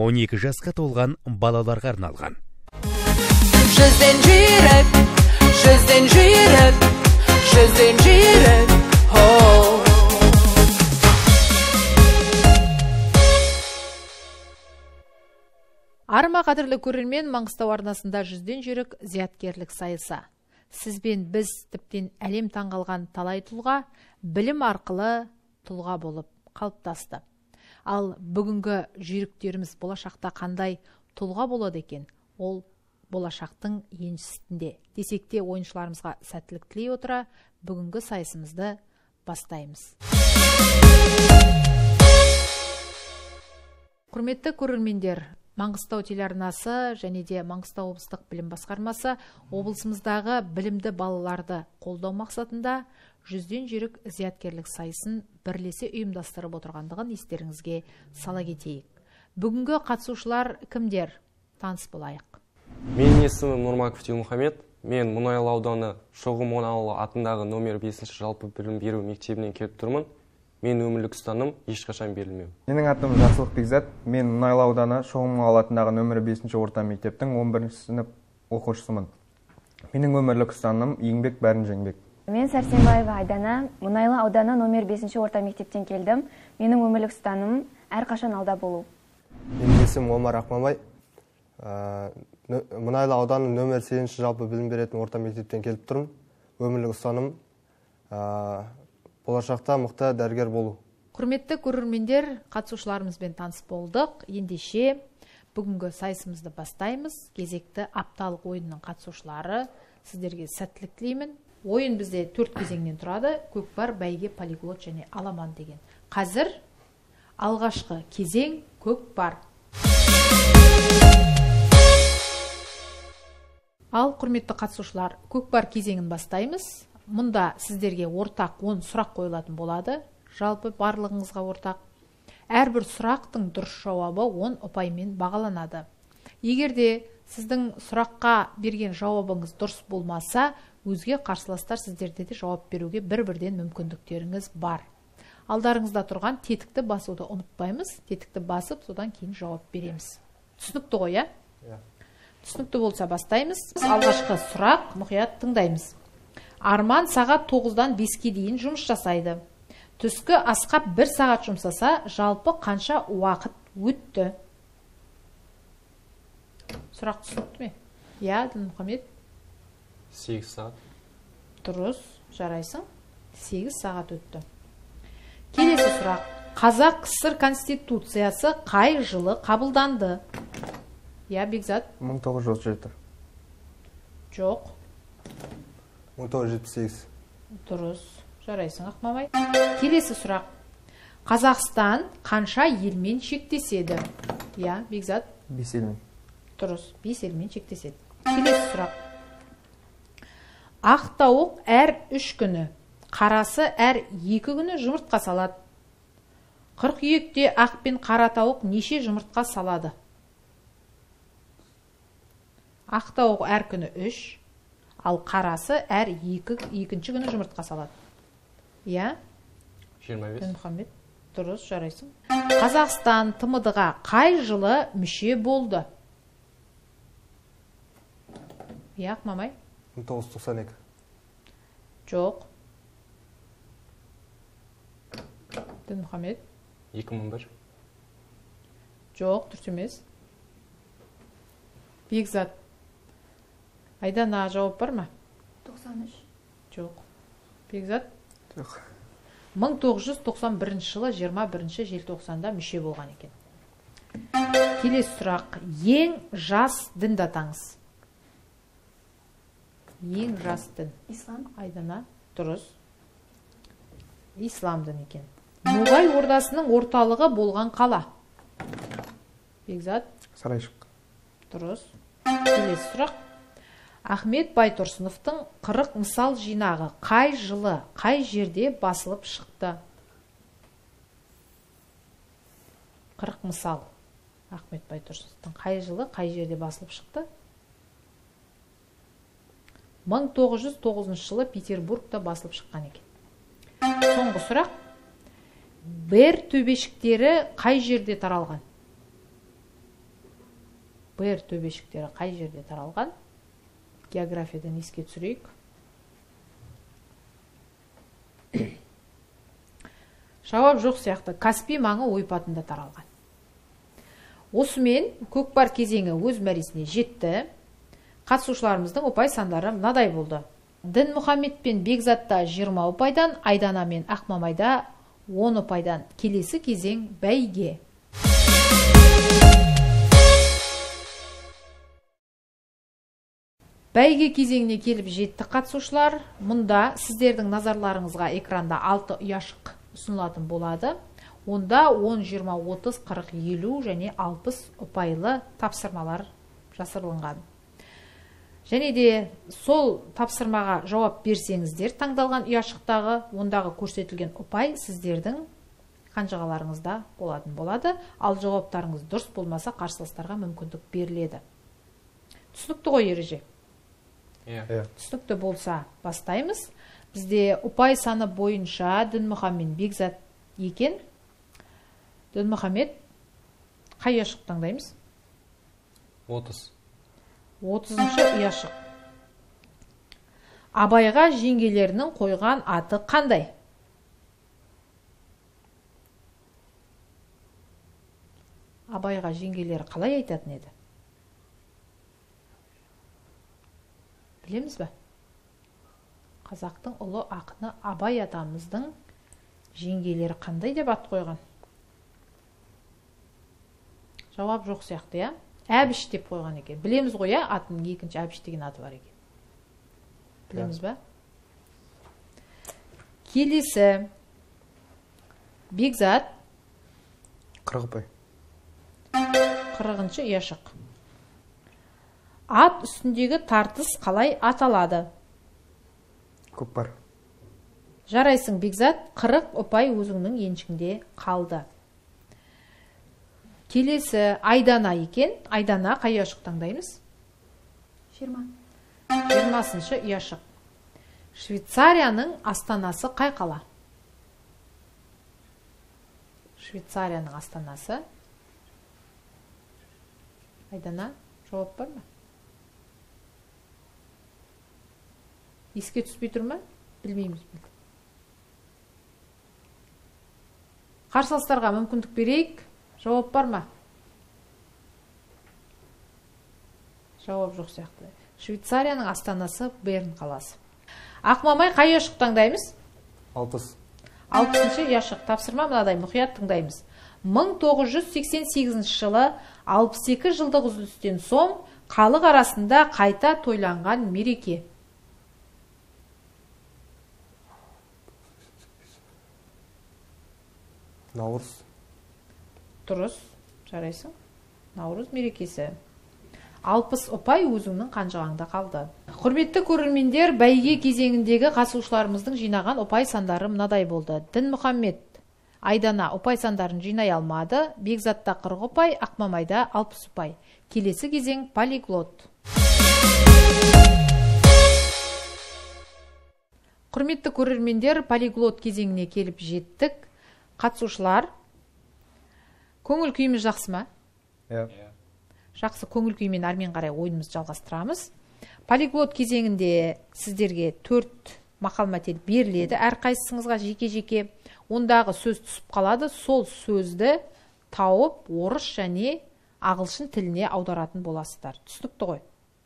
12 жасқа толған балаларға арналған. Жүзден жүйрік, Арма қадірлі көрермен, Маңғыстау арнасында жүзден жүйрік зияткерлік сайысы. Сізбен біз тіптен әлем таңғалған талай тұлға білім арқылы тұлға болып қалыптасты. Ал бүгінгі жүйріктеріміз болашақта қандай тұлға болады екен, ол болашақтың еншісінде. Десекте ойыншыларымызға сәттілік тілей отыра, бүгінгі сайысымызды бастаймыз. Құрметті көрермендер, Маңғыстау телеарнасы және де Маңғыстау облыстық білім басқармасы облысымыздағы білімді балаларды қолдау мақсатында жүзден жүйрік зияткерлік сайысын бірлесе ұйымдастырып отырғандығын естеріңізге сала кетейік. Бүгінгі қатысушылар кімдер? Таныс болайық. Менің есімім Нұрмаков Тимухамед. Мен Мұнайлы ауданы Шоғы Моналы атындағы номер 5 жалпы білім беру мектебінен келіп тұрмын. Мен өмірлік ұстаным ешқашан берілмеу. Менің атым Жақсылық Бекзат. Мен Мұнайлы ауданы Шоғы Моналы атындағы номер 5 орта мектептің 11 сынып оқушысымын. Менің өмірлік ұстаным еңбек бәрін жеңбек. Мен Сәрсенбаева Айдана, Мұнайлы ауданы номер 5 орта мектептен келдім. Менің өмірлік ұстаным әрқашан алда болу. Менің есімім Омар Ақмамбай. Мұнайлы ауданы номер 8 жалпы білім беретін орта мектептен келіп тұрмын. Өмірлік ұстаным болашақта мықты дәрігер болу. Құрметті көрермендер, қатысушыларымызбен таныс болдық. Ендеше бүгінгі сайысымызды бастаймыз. Кезекті апталық ойынның қатысушылары, сіздерге сәттілік тілеймін. Ойын бізде 4 кезеңнен тұрады: көкпар, бәйге, полиглот және аламан деген. Қазір алғашқы кезең көкпар. Ал құрметті қатысушылар, көкпар кезеңін бастаймыз. Мұнда сіздерге ортақ 10 сұрақ қойылатын болады. Жалпы барлығыңызға ортақ. Әрбір сұрақтың дұрыс жауабы 10 ұпаймен бағаланады. Егерде сіздің сұраққа берген жауабыңыз дұрыс болмаса, өзге қарсыластар сіздерде де жауап беруге бір-бірден мүмкіндіктеріңіз бар. Алдарыңызда тұрған тетікті басуды ұмытпаймыз. Тетікті басып, содан кейін жауап береміз. Түсінікті ғой, иә? Түсінікті болса бастаймыз. Алғашқы сұрақ, мұқият тыңдаймыз. Арман сағат 9-дан 5-ке дейін жұмыс жасайды. Түскі асқа 1 сағат жұмсаса, жалпы қанша уақыт өтті? Сұрақ түсінікті ме? Я, Дінмұхамед? 8 сағат. Дұрыс, жарайсың. 8 сағат өтті. Келесі сұрақ. Қазақ КСР Конституциясы қай жылы қабылданды? Я, Бекзат? 1937. Жоқ. 1978. Дұрыс, жарайсың, Ақмамай. Келесі сұрақ. Қазақстан қанша елмен шектеседі? Я, Бекзат? 5 елмен. Дұрыс, 5 елмен шектеседі. Келесі сұрақ. Ақ тауық әр 3 күні, қарасы әр 2 күні жұмыртқа салады. Қыркүйекте ақ пен қара тауық неше жұмыртқа салады? Ақ тауық әр күні 3, ал қарасы әр 2-ші күні жұмыртқа салады. Я? 25. Дінмұхамед, дұрыс, жарайсың. Қазақстан ТМД-ға қай жылы мүше болды? Я, Ақмамай? 1992. Жоқ. Дінмұхамед? 2001. Жоқ, дұрыс емес. Бекзат? Айдана жауап бар ма? 93. Жоқ. Бекзат? Жоқ. 1991 жылы 21 желтоқсанда мүше болған екен. Келесі сұрақ. Ең жас дінді атаңыз. Ең жас дін. Ислам. Айдана, дұрыс. Ислам дін екен. Ноғай ордасының орталығы болған қала? Бекзат? Сарайшық. Дұрыс. Келесі сұрақ. Ахмет Байтұрсыновтың 40 мысал жинағы қай жылы, қай жерде басылып шықты? 40 мысал. Ахмет Байтұрсыновтың қай жылы, қай жерде басылып шықты? 1909 жылы Петербургта басылып шыққан екен. Соңғы сұрақ. Бер төбешіктері қай жерде таралған? Б төбешіктері қай жерде таралған? Географиядан еске түсірейік. Жауап жоқ сияқты. Каспий маңы ойпатында таралған. Осымен көкпар кезеңі өз мәресіне жетті. Қатысушыларымыздың ұпай сандары мынадай болды. Дінмұхаммед пен Бекзатта 20 ұпайдан, Айдана мен Ақмамайда 10 ұпайдан. Келесі кезең бәйге. Бәйге кезеңіне келіп жетті қатысушылар. Мұнда сіздердің назарларыңызға экранда 6 ұяшық ұсынылатын болады. Онда 10, 20, 30, 40, 50 және 60 ұпайлы тапсырмалар жасырылған. Және де сол тапсырмаға жауап берсеңіздер, таңдалған ұяшықтағы ондағы көрсетілген ұпай сіздердің қанжығаларыңызда болатын болады. Ал жауаптарыңыз дұрыс болмаса, қарсыластарға мүмкіндік беріледі. Түсінікті ғой ереже? Түсінікті болса бастаймыз. Бізде ұпай саны бойынша Дінмұхаммед Бекзат екен. Дінмұхаммед қай ұяшық таңдаймыз? 30-шы ұяшық. Абайға жеңгелерінің қойған аты қандай? Абайға жеңгелері қалай айтатын еді? Білеміз бе? Қазақтың ұлы ақыны Абай атамыздың жеңгелері қандай деп ат қойған? Жауап жоқ сияқты, я? Әбіш деп қойған екен. Білеміз ғой, я? Атының екінші Әбіш деген аты бар екен. Білеміз бе? Келесі Бекзат 40 ұпай. 40-шы ұяшық. Ат үстіндегі тартыс қалай аталады? Көкпар. Жарайсың, Бекзат, 40 ұпай өзіңнің еншіңде қалды. Келесі Айдана екен. Айдана қай ұяшық таңдаймыз? 20-шы ұяшық. Швейцарияның астанасы қай қала? Швейцарияның астанасы. Айдана, жауап бар ма? Еске түспей тұр ма? Білмейміз. Қарсыластарға мүмкіндік берейік. Жауап бар ма? Жауап жоқ сияқты. Швейцарияның астанасы Берн қаласы. Ақмамай қай ұяшық таңдаймыз? 60. 60-шы ұяшық. Тапсырма мынадай, мұқият тыңдаймыз. 1988 жылы 62 жылдық үзілістен соң халық арасында қайта тойланған мереке. Наурыз. Дұрыс, жарайсың. Наурыз мерекесі. 60 ұпай өзіңнің қанжығаңда қалды. Құрметті көрермендер, бәйге кезеңіндегі қатысушыларымыздың жинаған ұпай сандары мынадай болды. Дінмұхаммед Айдана ұпай сандарын жинай алмады. Бекзатта 40 ұпай, Ақмамайда 60 ұпай. Келесі кезең полиглот. Құрметті көрермендер, полиглот кезеңіне келіп жеттік. Қатысушылар, көңіл күйіміз жақсы ма? Жақсы, көңіл күймен әрмен қарай ойынымызды жалғастырамыз. Полиглот кезеңінде сіздерге 4 мақал-мәтел беріледі. Әрқайсыңызға жеке-жеке ондағы сөз түсіп қалады. Сол сөзді тауып, орыс және ағылшын тіліне аударатын боласыздар. Түсінікті ғой?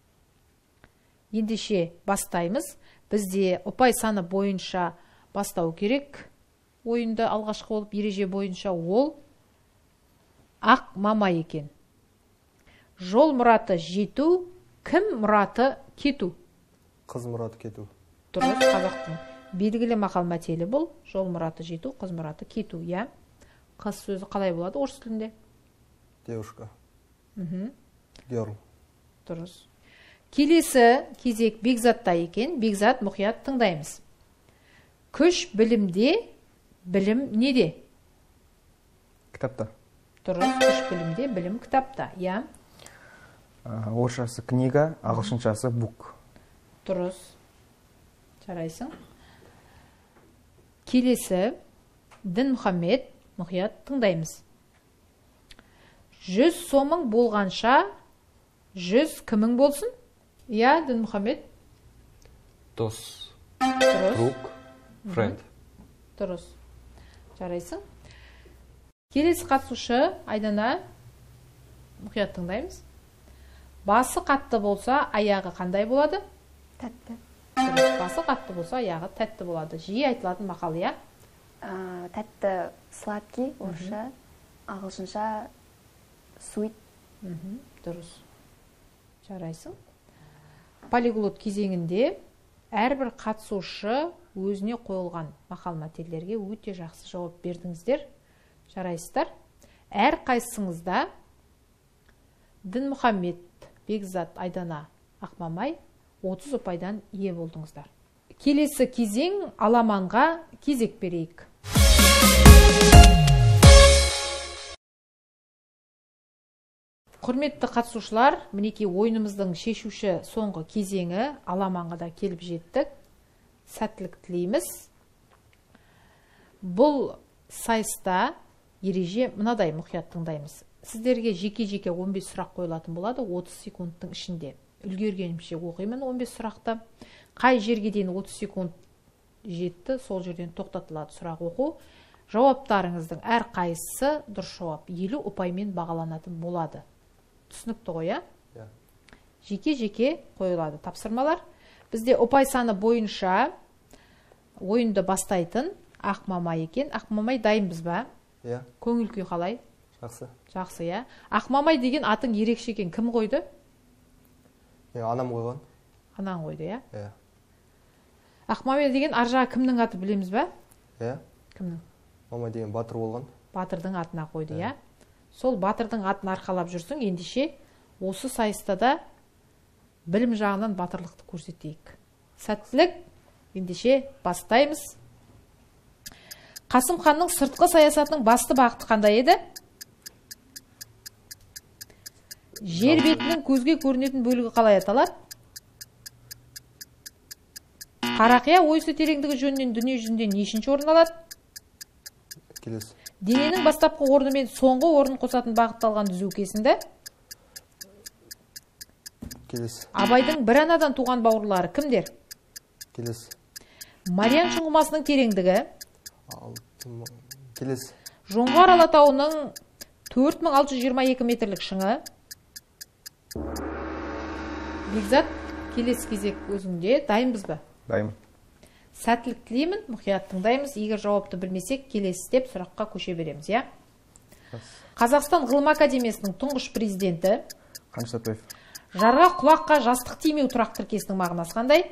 Ендеше бастаймыз. Бізде ұпай саны бойынша бастау керек. Ойында алғашқы болып ереже бойынша ол Ақмамай екен. Жол мұраты жету, кім мұраты кету? Қыз мұраты кету. Дұрыс, қазақтың белгілі мақал-мәтелі бұл. Жол мұраты жету, қыз мұраты кету, я? Қыз сөзі қалай болады орыс тілінде? Девушка. Герл. Дұрыс. Келесі кезек Бекзатта екен. Бекзат, мұқият тыңдаймыз. Күш білімде, білім неде? Кітапта. Дұрыс, күш білімде, білім кітапта, я? Орысшасы книга, ағылшыншасы бук. Дұрыс. Жарайсың. Келесі Дінмұхаммед, мұқият тыңдаймыз. 100 сомың болғанша 100 кімің болсын? Иә, Дінмұхамед. Дос, Дұрыс. друг, friend. Дұрыс. Жарайсың. Келесі қатысушы Айдана. Мұқият тыңдаймыз. Басы қатты болса, аяғы қандай болады? Тәтті. Дұрыс. Басы қатты болса, аяғы тәтті болады. Жиі айтылатын мақал, иә? Тәтті сладкий, орысша, ағылшынша sweet. Дұрыс. Жарайсың. Полиглот кезеңінде әрбір қатысушы өзіне қойылған мақал мәтелдерге өте жақсы жауап бердіңіздер. Жарайсыздар. Әр қайсыңызда Дінмұхамед, Бекзат, Айдана, Ақмамай 30 ұпайдан ие болдыңыздар. Келесі кезең аламанға кезек берейік. Құрметті қатысушылар, мінекей ойынымыздың шешуші соңғы кезеңі аламанға да келіп жеттік. Сәттілік тілейміз. Бұл сайыста ереже мынадай, мұқият тыңдаймыз. Сіздерге жеке-жеке 15 сұрақ қойылатын болады 30 секундтың ішінде. Үлгергенімше оқимын 15 сұрақты. Қай жерге дейін 30 секунд жетті, сол жерден тоқтатылады сұрақ оқу. Жауаптарыңыздың әр қайсысы дұрыс жауап 50 ұпаймен бағаланатын болады. Түсінікті ғой, иә? Жеке-жеке қойылады тапсырмалар. Бізде ұпай саны бойынша ойынды бастайтын Ақмамай екен. Ақмамай дайынбыз ба? Иә. Көңіл күй қалай? Жақсы. Жақсы, иә. Ақмамай деген атың ерекше екен. Кім қойды? Анам қойған. Анаң қойды, иә? Иә. Ақмамай деген аржаға кімнің аты білеміз ба? Иә. Кімнің? Мама деген батыр болған. Батырдың атына қойды, иә? Сол батырдың атын арқалап жүрсің, ендеше осы сайыста да білім жағынан батырлықты көрсетейік. Сәттілік, ендеше бастаймыз. Қасым ханның сыртқы саясатының басты бағыты қандай еді? Жер бетінің көзге көрінетін бөлігі қалай аталады? Қарақия ойысы тереңдігі жөнінен дүние жүзінде нешінші орын алады? Келесі. Дененің бастапқы орны мен соңғы орын қосатын бағытталған түзу кесінді? Келесі. Абайдың бір анадан туған бауырлары кімдер? Келесі. Мариан шұңғымасының тереңдігі? Келесі. Жоңғар Алатауының 4622 метрлік шыңы? Бекзат, келесі кезек өзіңде. Дайынбыз ба? Дайын. Сәттілік тілеймін, мұқият тыңдаймыз. Егер жауапты білмесек, келесі деп сұраққа көше береміз, иә? Қазақстан Ғылым Академиясының тұңғыш президенті? Қаныш Сәтпаев. Жарға құлаққа жастық тимеу тұрақ тіркесінің мағынасы қандай?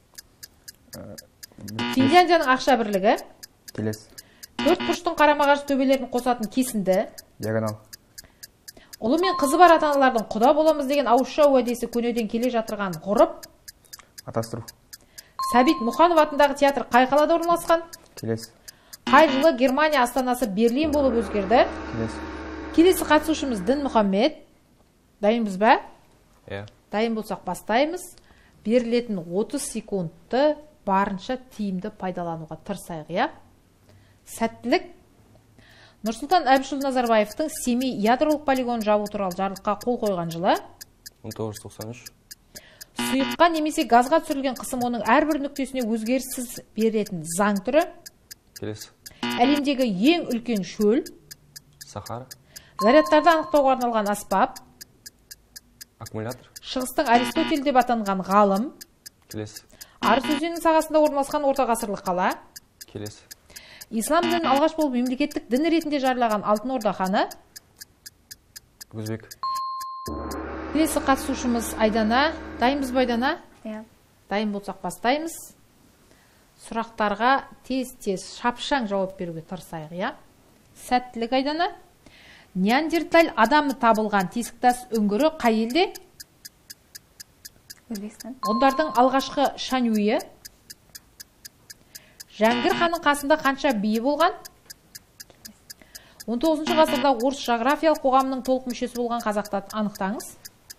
Финляндияның ақша бірлігі? Келесі. Төрт бұрыштың қарама-қарсы төбелерін қосатын кесінді? Диагонал. Ұлы мен қызы бар ата-аналардың құда боламыз деген ауызша уәдесі көнеден келе жатырған ғұрып? Атастыру. Сәбит Мұханов атындағы театр қай қалада орналасқан? Келесі. Қай жылы Германия астанасы Берлин болып өзгерді? Келесі. Келесі қатысушымыз Дінмұхамед. Дайынбыз ба? Иә. Дайын болсақ бастаймыз. Берілетін 30 секундты барынша тиімді пайдалануға тырысайық, иә? Сәттілік. Нұрсұлтан Әбішұлы Назарбаевтың Семей ядролық полигонын жабу туралы жарлыққа қол қойған жылы? 1993. Сұйыққа немесе газға түсірілген қысым оның әрбір нүктесіне өзгеріссіз беретін заң түрі? Келесі. Әлемдегі ең үлкен шөл? Сахара. Зарядтарды анықтауға арналған аспап? Аккумулятор. Шығыстың Аристотель деп атанған ғалым? Келесі. Арыс өзенінің сағасында орналасқан орта ғасырлық қала? Келесі. Ислам дінін алғаш болып мемлекеттік дін ретінде жариялаған Алтын Орда ханы? Өзбек. Келесі қатысушымыз Айдана. Дайынбыз ба, Айдана? Иә. Дайын болсақ бастаймыз. Сұрақтарға тез-тез шапшаң жауап беруге тырысайық, иә? Сәттілік, Айдана. Неандерталь адамы табылған тесіктас үңгірі қай елде? Өзбекстан. Ғұндардың алғашқы шанюйы? Жәңгір ханның қасында қанша биі болған? 19 ғасырда орыс жағрафиялық қоғамының толық мүшесі болған қазақты анықтаңыз.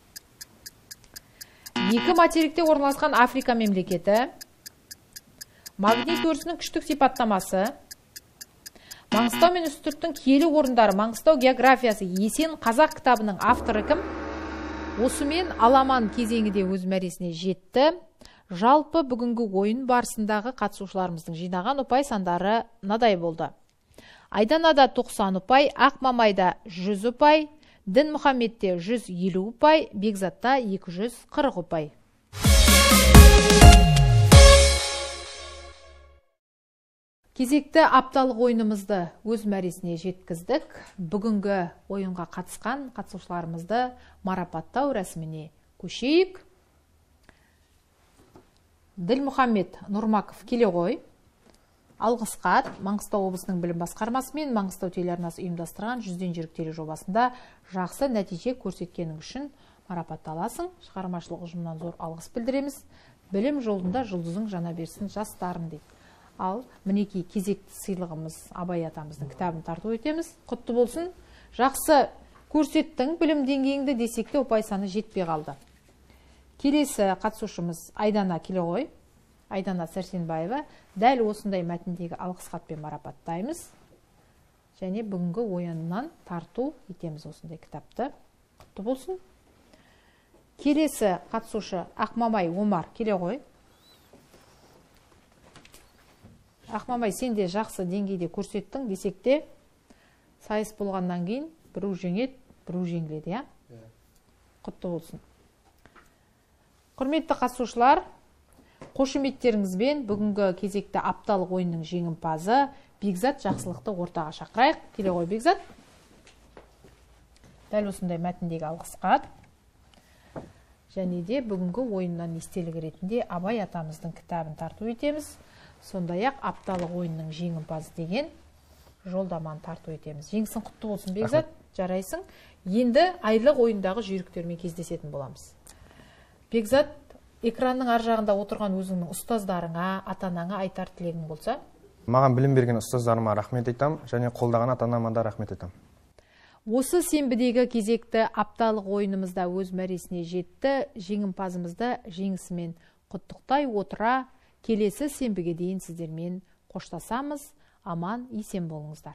Екі материкте орналасқан Африка мемлекеті? Магнит өрісінің күштік сипаттамасы? Маңғыстау мен Үстірттің киелі орындары, Маңғыстау географиясы, Есен қазақ кітабының авторы кім? Осымен аламан кезеңі де өз мәресіне жетті. Жалпы бүгінгі ойын барысындағы қатысушыларымыздың жинаған ұпай сандары мынадай болды. Айданада 90 ұпай, Ақмамайда 100 ұпай, Дінмұхамедте 150 ұпай, Бекзатта 240 ұпай. Кезекті апталық ойынымызды өз мәресіне жеткіздік. Бүгінгі ойынға қатысқан қатысушыларымызды марапаттау рәсіміне көшейік. Ділмұхамед Нұрмаков келе ғой. Алғыс хат Маңғыстау облысының білім басқармасы мен Маңғыстау телеарнасы ұйымдастырған 100-ден жүйрік тележобасында жақсы нәтиже көрсеткенің үшін марапатталасың. Шығармашылық ұжымнан зор алғыс білдіреміз. Білім жолында жұлдызың жана берсін жастарың дейді. Ал мінекей кезекті сыйлығымыз Абай атамыздың кітабын тарту етеміз. Құтты болсын. Жақсы көрсеттің, білім деңгейіңді десек те ұпай саны жетпей қалды. Келесі қатысушымыз Айдана келе ғой. Айдана Сәрсенбаева дәл осындай мәтіндегі алғыс хатпен марапаттаймыз. Және бүгінгі ойыннан тарту етеміз осындай кітапты. Құтты болсын. Келесі қатысушы Ақмамай Омар келе ғой. Ақмамай, сен де жақсы деңгейде көрсеттің десек те, сайыс болғаннан кейін біру жеңет, біру жеңіледі, я? Құтты болсын. Құрметті қатысушылар, қошеметтеріңізбен бүгінгі кезекті апталық ойынның жеңімпазы Бекзат Жақсылықты ортаға шақырайық. Келе ғой, Бекзат. Дәл осындай мәтіндегі алғыс хат. Және де бүгінгі ойыннан естелік ретінде Абай атамыздың кітабын тарту етеміз. Сондай-ақ апталық ойынның жеңімпазы деген жолдаманы тарту етеміз. Жеңісің құтты болсын, Бекзат. Жарайсың. Енді айлық ойындағы жүйріктермен кездесетін боламыз. Бекзат, экранның ар жағында отырған өзіңнің ұстаздарыңа, ата-анаңа айтар тілегің болса? Маған білім берген ұстаздарыма рахмет айтам, және қолдаған ата-анама да рахмет айтам. Осы сенбідегі кезекті апталық ойынымызда өз мәресіне жетті. Жеңімпазымызды жеңісімен құттықтай отыра, келесі сенбіге дейін сіздермен қоштасамыз. Аман, есен болыңыздар.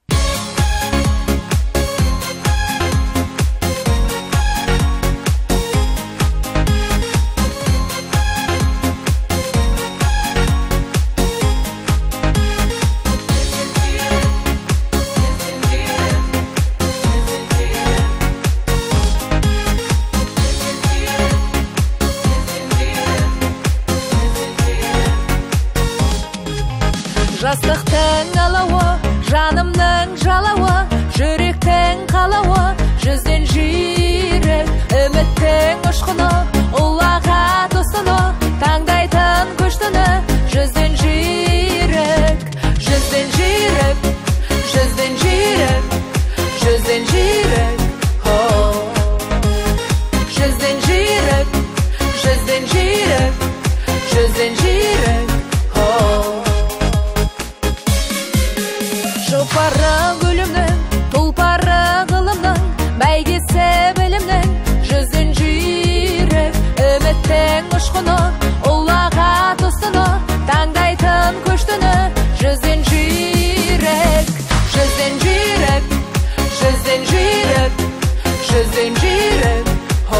Жастықтың алауы, жанымның жалауы, жүректің қалауы, жүзден жүйрік, үміттің ұшқыны, ұлаға тосыны, таңдайтын күштіні, жүзден жүйрік, жүзден жүйрік, жүзден жүйрік, жүзден жүйрік, жүзден жүйрік, жүзден жүйрік, жүзден жүйрік. Жұпары гүлімнің, тұлпары ғылымның, бәйгесі білімнің, жүзден жүйрік, үміттің ұшқыны, ұлаға тосыны, таңдайтын күштіні, жүзден жүйрік, жүзден жүйрік, жүзден жүйрік, жүзден жүйрік,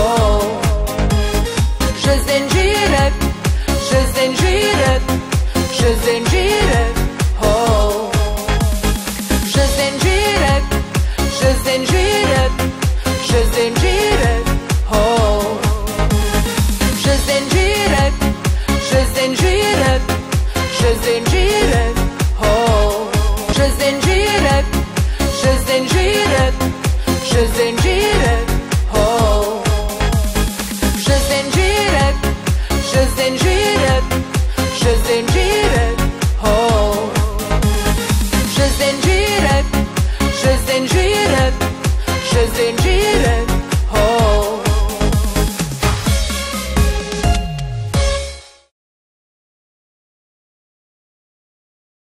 жүзден жүйрік, жүзден жүйрік, жүзден жүйрік. Жүзден жүйрік, жүзден жүйрік, жүзден